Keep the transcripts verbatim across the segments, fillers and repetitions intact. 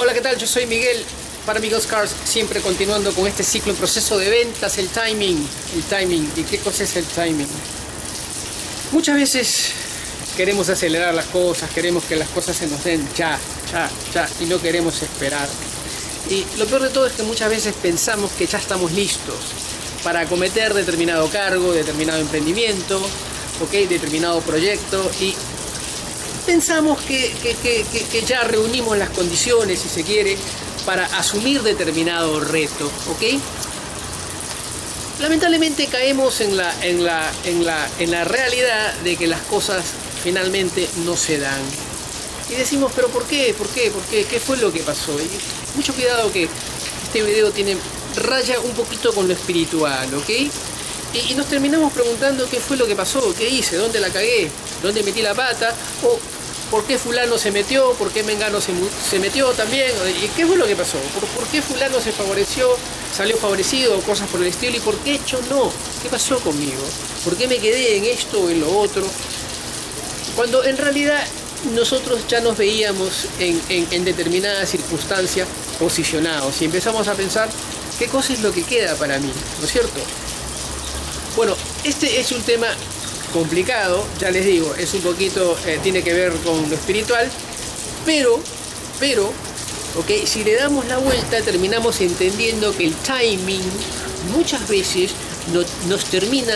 Hola, ¿qué tal? Yo soy Miguel para Miguel's Cars, siempre continuando con este ciclo en proceso de ventas, el timing, el timing. ¿Y qué cosa es el timing? Muchas veces queremos acelerar las cosas, queremos que las cosas se nos den ya, ya, ya, y no queremos esperar. Y lo peor de todo es que muchas veces pensamos que ya estamos listos para acometer determinado cargo, determinado emprendimiento, ¿okay? Determinado proyecto, y pensamos que, que, que, que ya reunimos las condiciones, si se quiere, para asumir determinado reto, ¿ok? Lamentablemente caemos en la, en la, en la, en la realidad de que las cosas finalmente no se dan. Y decimos, ¿pero por qué? ¿Por qué? ¿Por qué? ¿Qué fue lo que pasó? Y mucho cuidado que este video tiene raya un poquito con lo espiritual, ¿ok? Y, y nos terminamos preguntando qué fue lo que pasó, qué hice, dónde la cagué, dónde metí la pata, o por qué fulano se metió, por qué Mengano se, se metió también, y qué fue lo que pasó, por, por qué fulano se favoreció, salió favorecido, cosas por el estilo, y por qué yo no, qué pasó conmigo, por qué me quedé en esto o en lo otro, cuando en realidad nosotros ya nos veíamos en, en, en determinadas circunstancias posicionados, y empezamos a pensar qué cosa es lo que queda para mí, ¿no es cierto? Bueno, este es un tema complicado, ya les digo, es un poquito, eh, tiene que ver con lo espiritual, pero, pero, ok, si le damos la vuelta terminamos entendiendo que el timing muchas veces no, nos termina,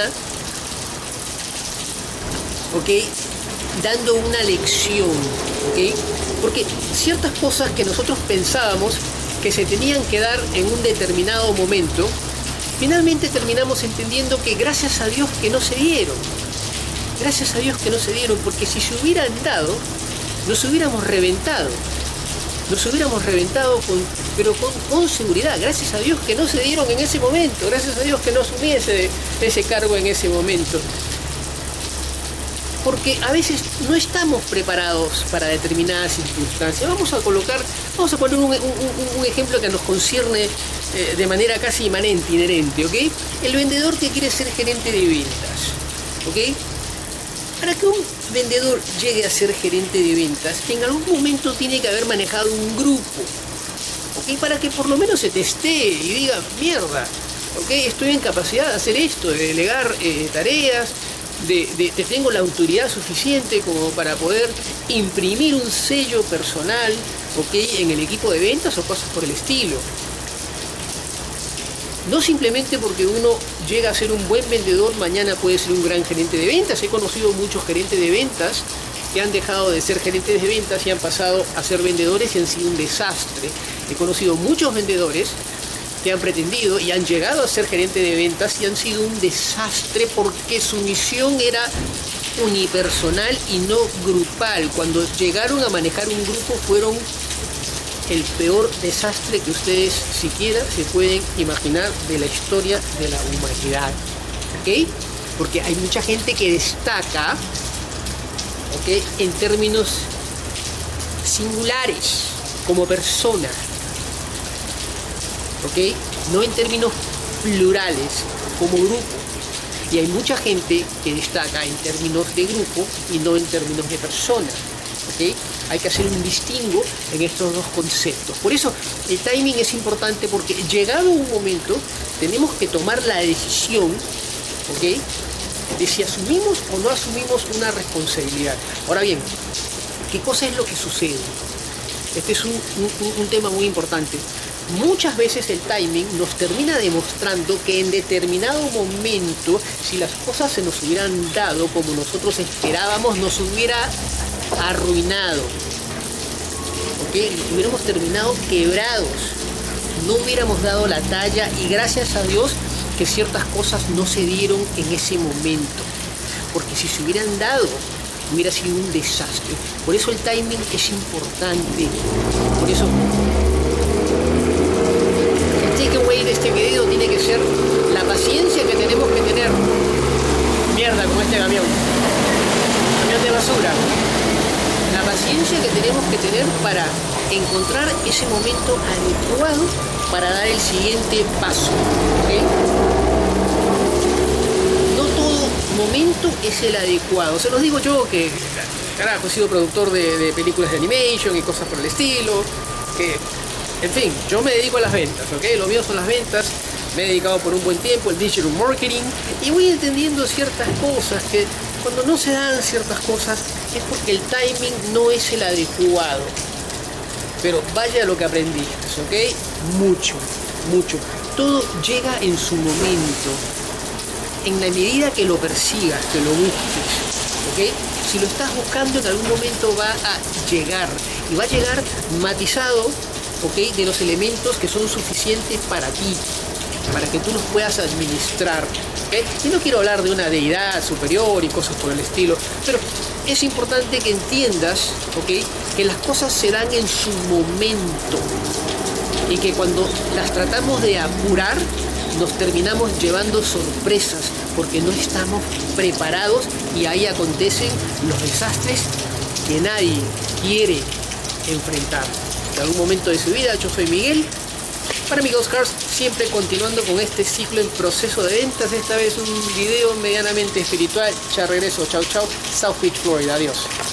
ok, dando una lección, ok, porque ciertas cosas que nosotros pensábamos que se tenían que dar en un determinado momento, finalmente terminamos entendiendo que gracias a Dios que no se dieron. Gracias a Dios que no se dieron, porque si se hubieran dado, nos hubiéramos reventado. Nos hubiéramos reventado, con, pero con, con seguridad. Gracias a Dios que no se dieron en ese momento. Gracias a Dios que no asumí ese, ese cargo en ese momento. Porque a veces no estamos preparados para determinadas circunstancias. Vamos a colocar, vamos a poner un, un, un ejemplo que nos concierne eh, de manera casi inmanente, inherente, ¿ok? El vendedor que quiere ser gerente de ventas, ¿ok? Para que un vendedor llegue a ser gerente de ventas, en algún momento tiene que haber manejado un grupo, ¿ok? Para que por lo menos se testee y diga, mierda, ¿ok? Estoy en capacidad de hacer esto, de delegar eh, tareas, de, de, de tengo la autoridad suficiente como para poder imprimir un sello personal, ¿ok? En el equipo de ventas o cosas por el estilo. No simplemente porque uno llega a ser un buen vendedor, mañana puede ser un gran gerente de ventas. He conocido muchos gerentes de ventas que han dejado de ser gerentes de ventas y han pasado a ser vendedores y han sido un desastre. He conocido muchos vendedores que han pretendido y han llegado a ser gerentes de ventas y han sido un desastre porque su misión era unipersonal y no grupal. Cuando llegaron a manejar un grupo fueron el peor desastre que ustedes siquiera se pueden imaginar de la historia de la humanidad, ¿ok? Porque hay mucha gente que destaca, ¿ok? En términos singulares, como persona, ¿ok? No en términos plurales, como grupo. Y hay mucha gente que destaca en términos de grupo y no en términos de persona, ¿ok? Hay que hacer un distingo en estos dos conceptos. Por eso el timing es importante, porque llegado un momento tenemos que tomar la decisión, ¿ok?, de si asumimos o no asumimos una responsabilidad. Ahora bien, ¿qué cosa es lo que sucede? Este es un, un, un tema muy importante. Muchas veces el timing nos termina demostrando que en determinado momento, si las cosas se nos hubieran dado como nosotros esperábamos, nos hubiera arruinado, ¿ok? Hubiéramos terminado quebrados, no hubiéramos dado la talla, y gracias a Dios que ciertas cosas no se dieron en ese momento, porque si se hubieran dado hubiera sido un desastre. Por eso el timing es importante. Por eso el takeaway de este video tiene que ser la paciencia que tenemos que tener. Mierda, como este camión camión de basura. La paciencia que tenemos que tener para encontrar ese momento adecuado para dar el siguiente paso, ¿okay? No todo momento es el adecuado. Se los digo yo que, carajo, he sido productor de, de películas de animation y cosas por el estilo. que, en fin, yo me dedico a las ventas, ¿ok? Lo mío son las ventas, me he dedicado por un buen tiempo al digital marketing y voy entendiendo ciertas cosas que cuando no se dan ciertas cosas es porque el timing no es el adecuado. Pero vaya lo que aprendiste, ¿ok? Mucho, mucho. Todo llega en su momento, en la medida que lo persigas, que lo busques, ¿ok? Si lo estás buscando, en algún momento va a llegar. Y va a llegar matizado, ¿ok? De los elementos que son suficientes para ti, para que tú los puedas administrar, ¿okay? Y no quiero hablar de una deidad superior y cosas por el estilo, pero es importante que entiendas, ¿okay? Que las cosas se dan en su momento y que cuando las tratamos de apurar nos terminamos llevando sorpresas porque no estamos preparados y ahí acontecen los desastres que nadie quiere enfrentar. En algún momento de su vida, yo soy Miguel, para Miguel's Cars, siempre continuando con este ciclo en proceso de ventas, esta vez un video medianamente espiritual. Ya regreso, chau chau, South Beach, Florida, adiós.